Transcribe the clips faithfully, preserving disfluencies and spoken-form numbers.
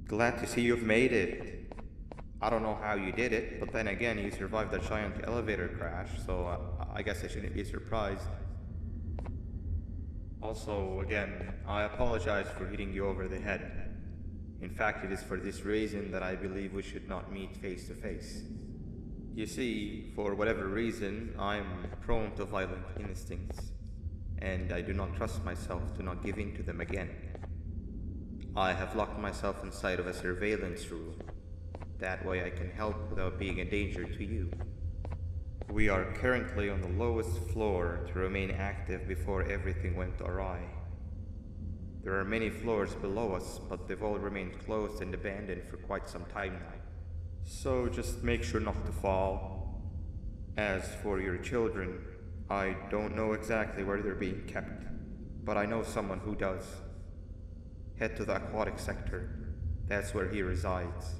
Glad to see you've made it. I don't know how you did it, but then again, you survived a giant elevator crash, so uh, I guess I shouldn't be surprised. Also, again, I apologize for hitting you over the head. In fact, it is for this reason that I believe we should not meet face to face. You see, for whatever reason, I'm prone to violent instincts, and I do not trust myself to not give in to them again. I have locked myself inside of a surveillance room. That way I can help without being a danger to you. We are currently on the lowest floor to remain active before everything went awry. There are many floors below us, but they've all remained closed and abandoned for quite some time now. So just make sure not to fall. As for your children, I don't know exactly where they're being kept, but I know someone who does. Head to the aquatic sector. That's where he resides.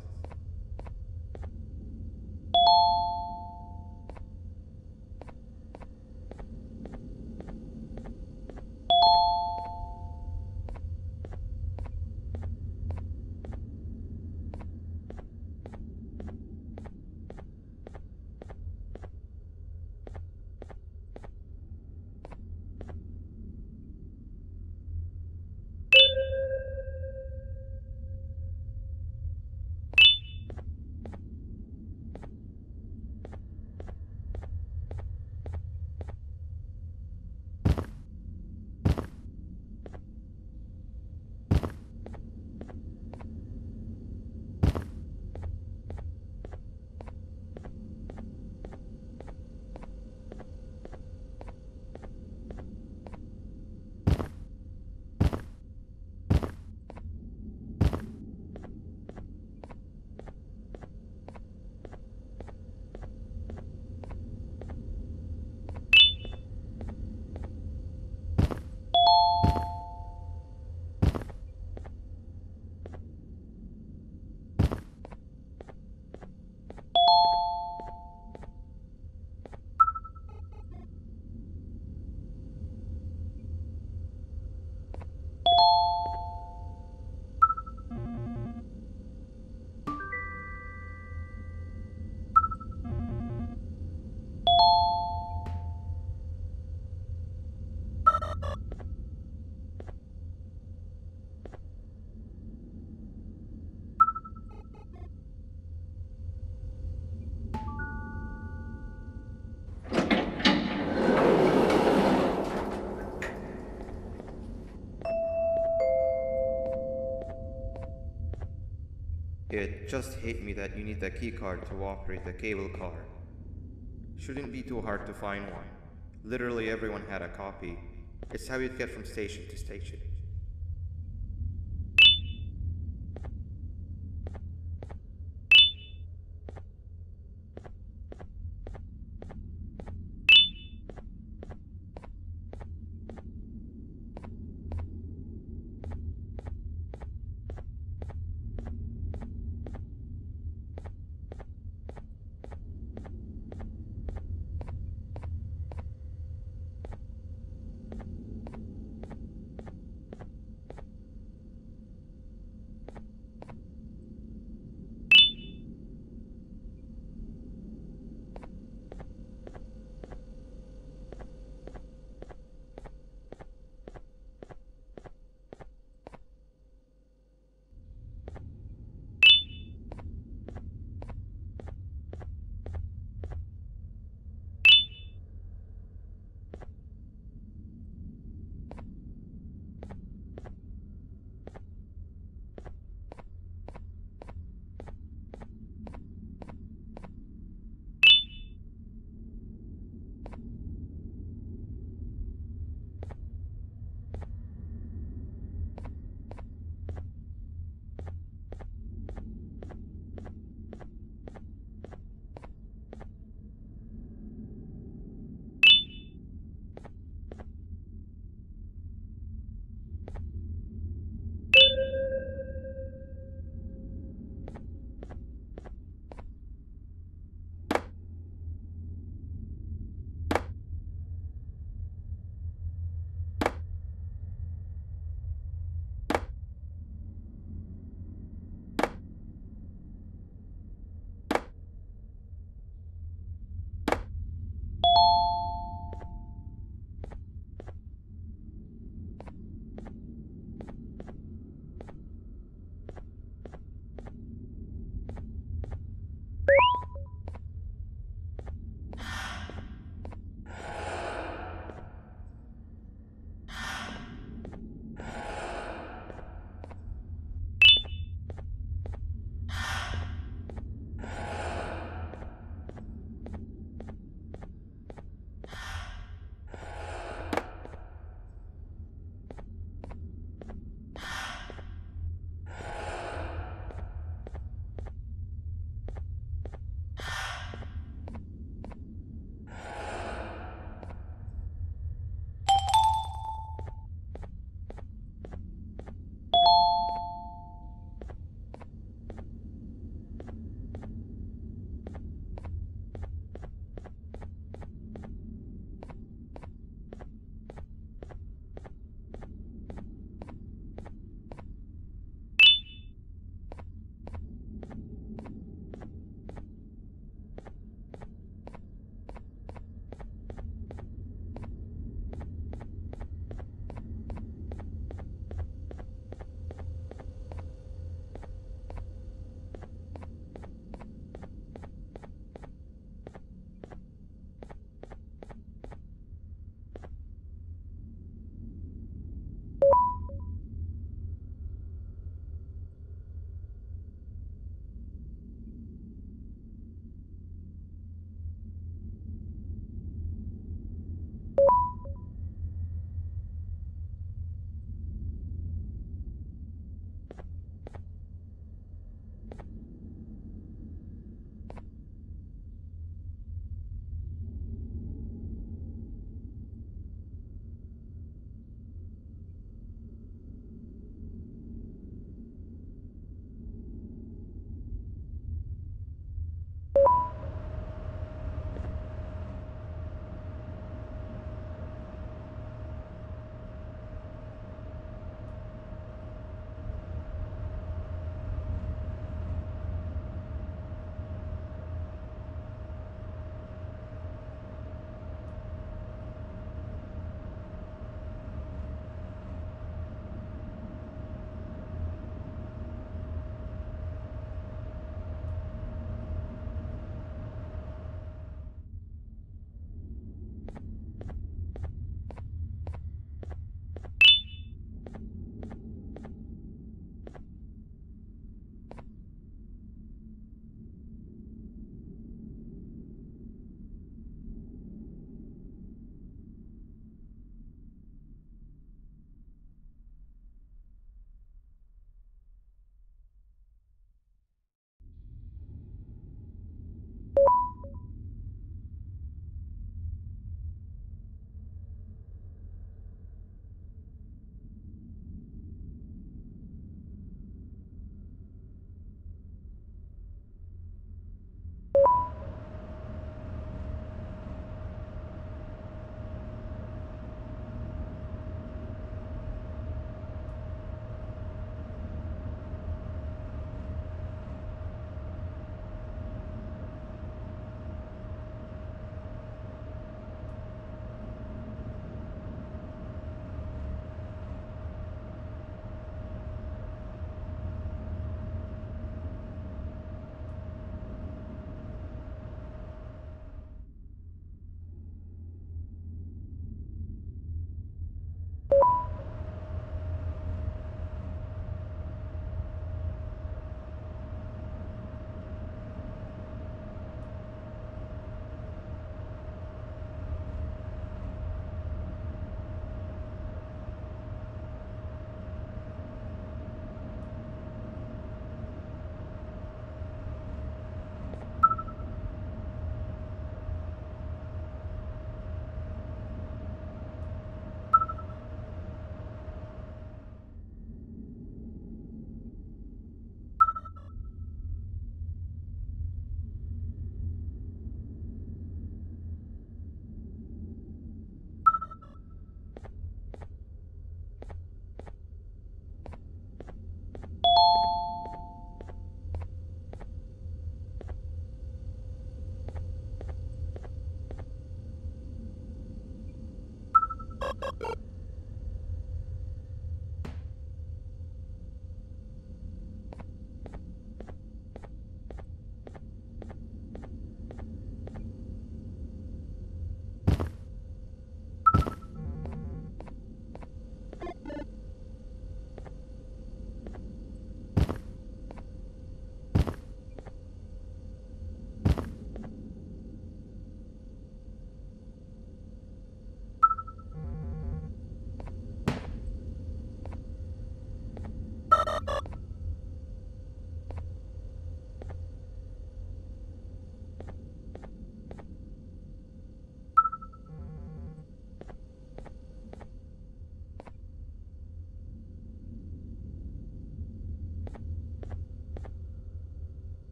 It just hit me that you need the keycard to operate the cable car. Shouldn't be too hard to find one. Literally everyone had a copy. It's how you'd get from station to station.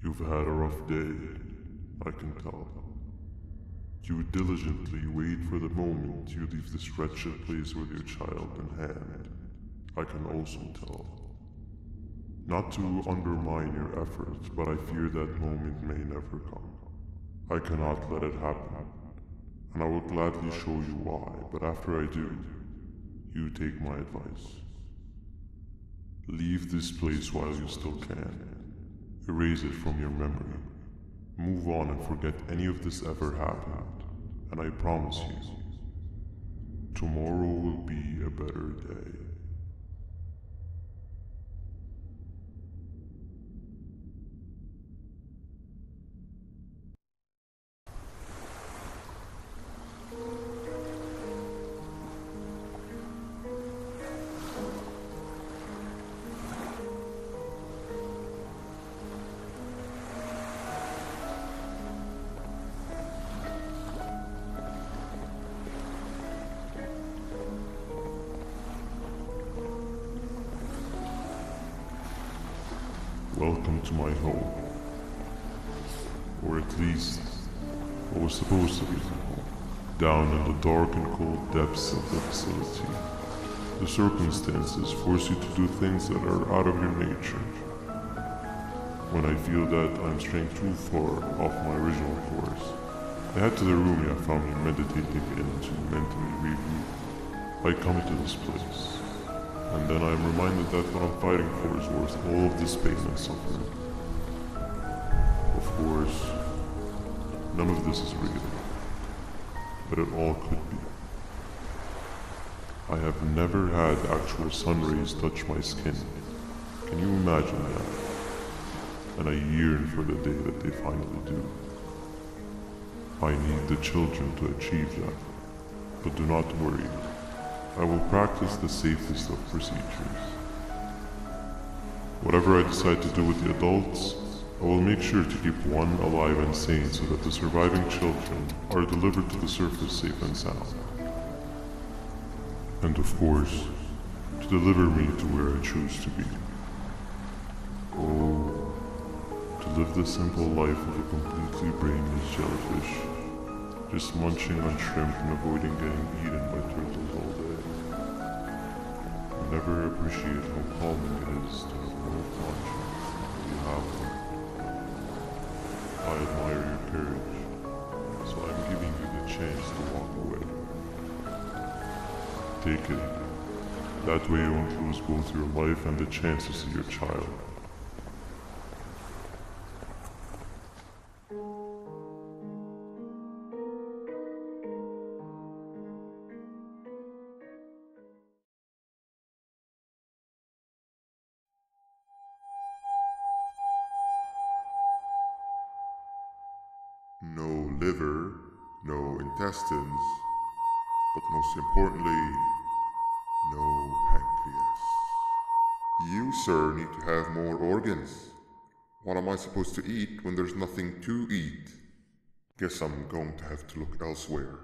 You've had a rough day, I can tell. You diligently wait for the moment you leave this wretched place with your child in hand, I can also tell. Not to undermine your efforts, but I fear that moment may never come. I cannot let it happen, and I will gladly show you why, but after I do, you take my advice. Leave this place while you still can. Erase it from your memory. Move on and forget any of this ever happened, and I promise you, tomorrow will be a better day. Welcome to my home. Or at least, what was supposed to be the home. Down in the dark and cold depths of the facility, the circumstances force you to do things that are out of your nature. When I feel that I'm straying too far off my original course, I head to the room you found me meditating in to mentally regroup. I come into this place, and then I'm reminded that what I'm fighting for is worth all of this pain and suffering. Of course, none of this is real, but it all could be. I have never had actual sun rays touch my skin. Can you imagine that? And I yearn for the day that they finally do. I need the children to achieve that, but do not worry. I will practice the safest of procedures. Whatever I decide to do with the adults, I will make sure to keep one alive and sane so that the surviving children are delivered to the surface safe and sound. And of course, to deliver me to where I choose to be. Oh, to live the simple life of a completely brainless jellyfish, just munching on shrimp and avoiding getting eaten by turtles all day. I never appreciate how calming it is to have no conscience until you have one. I admire your courage, so I'm giving you the chance to walk away. Take it. That way you won't lose both your life and the chance to see your child. No liver, no intestines, but most importantly, no pancreas. You, sir, need to have more organs. What am I supposed to eat when there's nothing to eat? Guess I'm going to have to look elsewhere.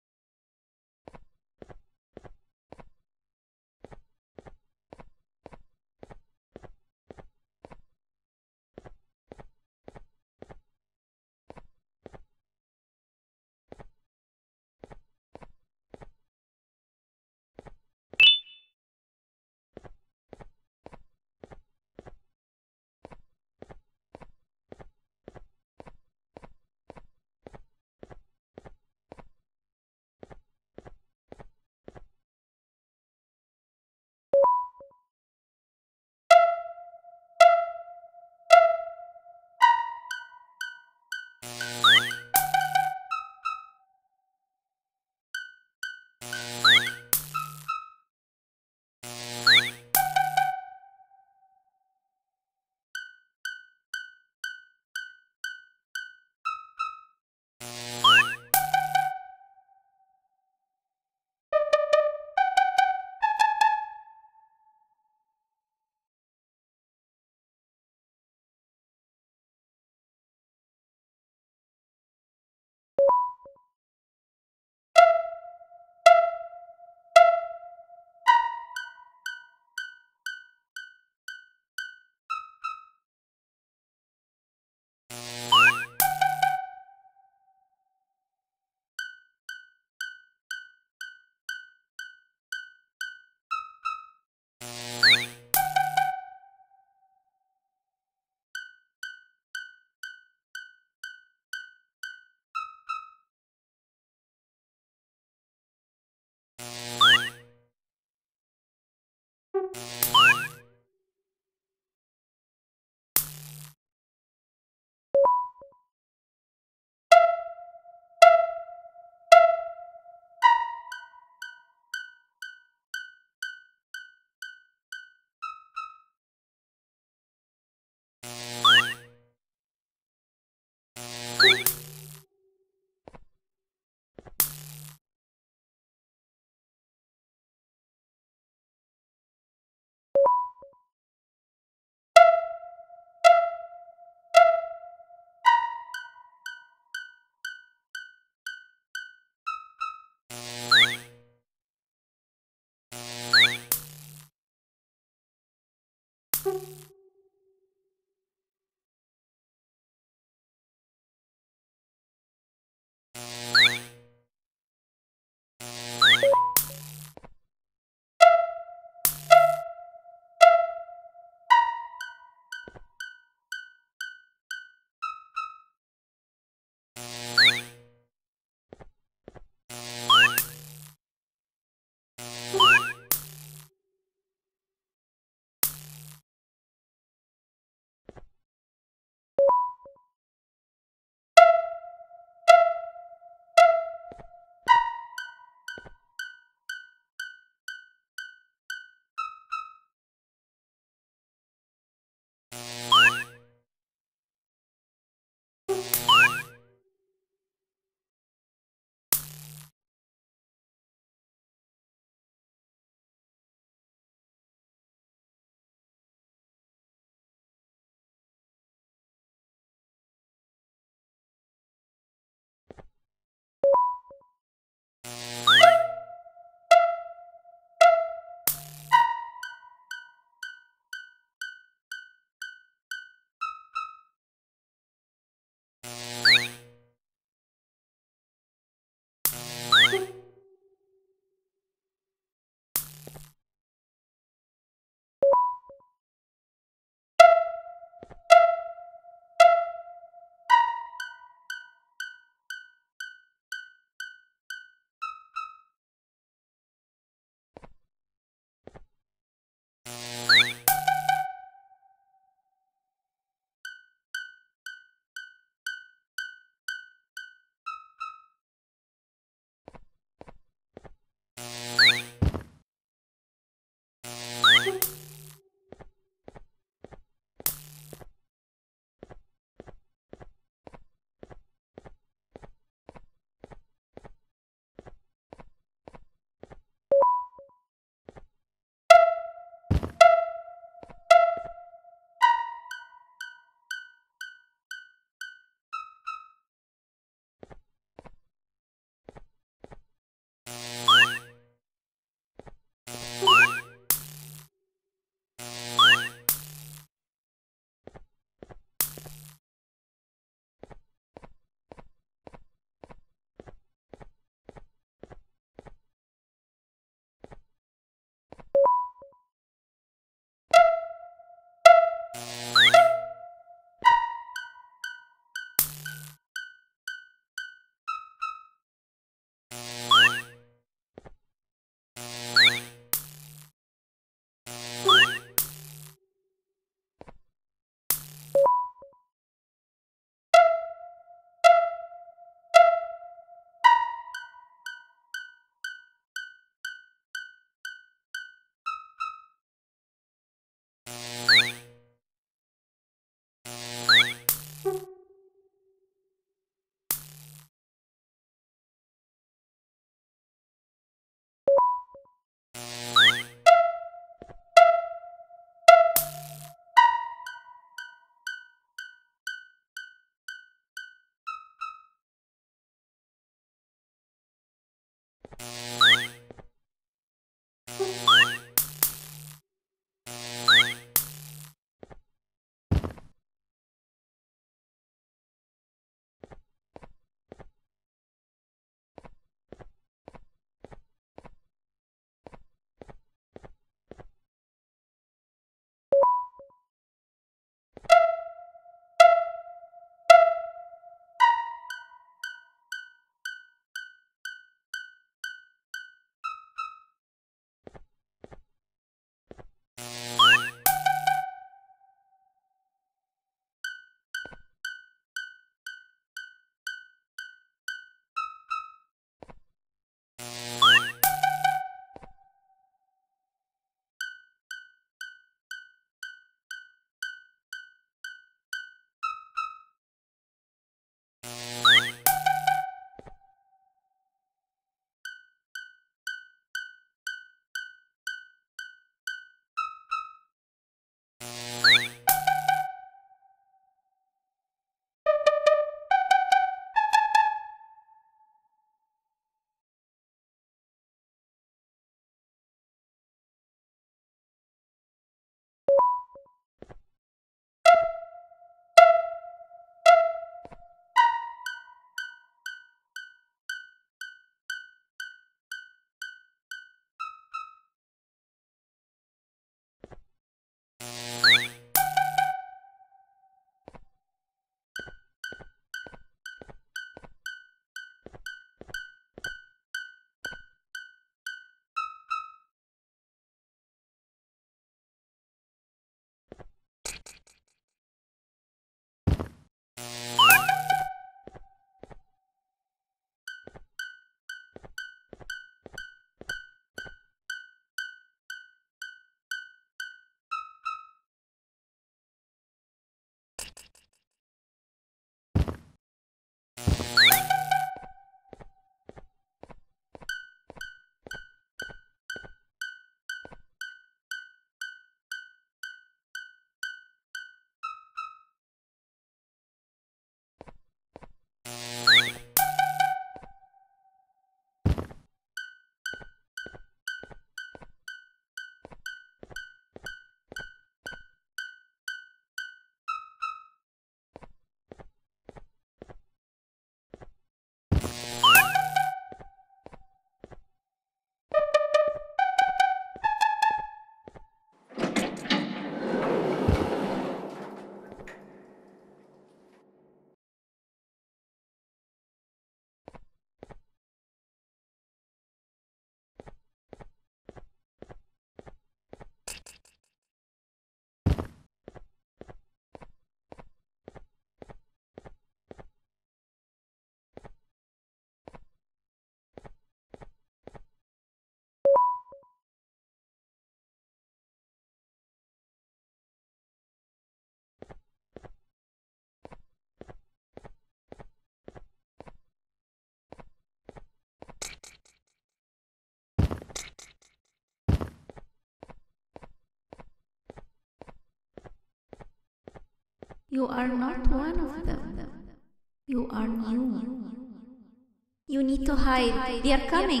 You are not one of them. You are new. You need to hide. They are coming.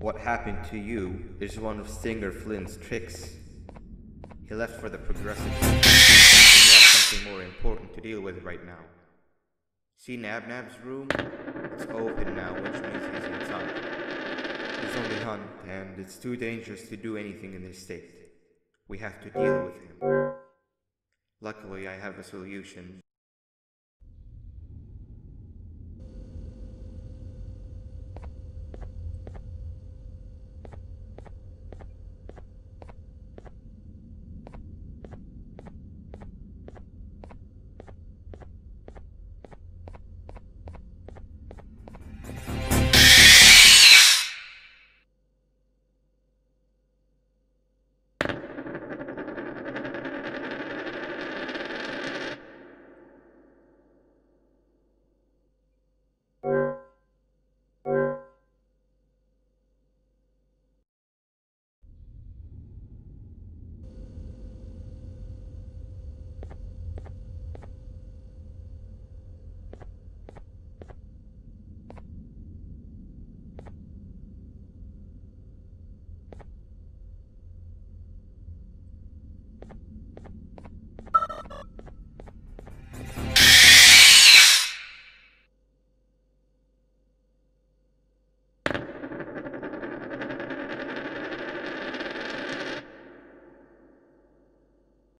What happened to you is one of Stinger Flynn's tricks. He left for the Progressive. He has something more important to deal with right now. See Nab-Nab's room? It's open now, which means he's inside. He's on the hunt, and it's too dangerous to do anything in this state. We have to deal with him. Luckily, I have a solution.